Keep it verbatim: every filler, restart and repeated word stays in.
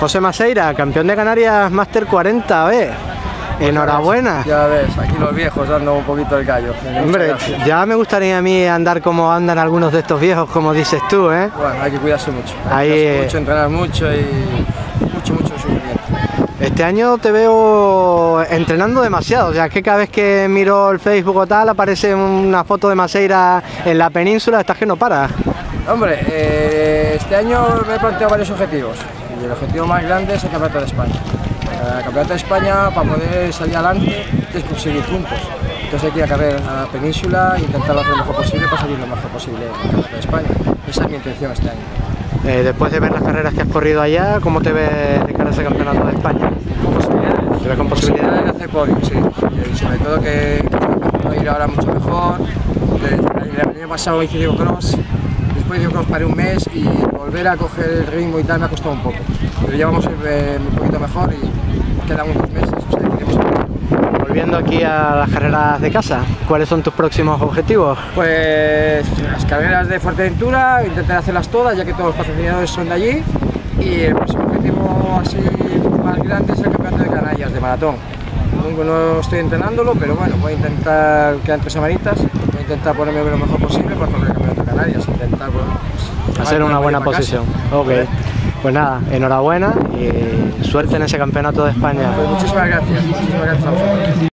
José Maceira, campeón de Canarias Máster cuarenta B. Enhorabuena. Ya ves, aquí los viejos dando un poquito el gallo. Hombre, ya me gustaría a mí andar como andan algunos de estos viejos, como dices tú, ¿eh? Bueno, hay que cuidarse mucho. Hay Ahí, que cuidarse mucho, entrenar mucho y mucho, mucho sufrimiento. Este año te veo entrenando demasiado, o sea, es que cada vez que miro el Facebook o tal aparece una foto de Maceira en la península, estás que no paras. Hombre, eh, este año me he planteado varios objetivos y el objetivo más grande es el Campeonato de España. El Campeonato de España, para poder salir adelante, tienes que conseguir puntos. Entonces hay que ir a carrer a la península e intentar hacer lo mejor posible para salir lo mejor posible en el Campeonato de España. Esa es mi intención este año. Eh, después de ver las carreras que has corrido allá, ¿cómo te ves de cara a ese Campeonato de España? Con posibilidades. ¿Te ves con posibilidades? de hacer podium, sí. Y sobre todo que estoy empezando a ir ahora mucho mejor. El año pasado hice Diego Cross, después de Diego Cross paré un mes y volver a coger el ritmo y tal me ha costado un poco. Pero ya vamos eh, un poquito mejor y quedan unos meses, o sea, que iremos a... Volviendo aquí a las carreras de casa, ¿cuáles son tus próximos objetivos? Pues las carreras de Fuerteventura, intentar hacerlas todas, ya que todos los patrocinadores son de allí. Y el próximo objetivo así más grande es el Campeonato de Canarias de maratón. No estoy entrenándolo, pero bueno, voy a intentar, quedan tres semanitas, voy a intentar ponerme lo mejor posible para correr el Campeonato de Canarias, intentar bueno, pues, hacer una buena posición. Ok, pues nada, enhorabuena y suerte en ese Campeonato de España. Pues muchísimas gracias, muchísimas gracias a vosotros.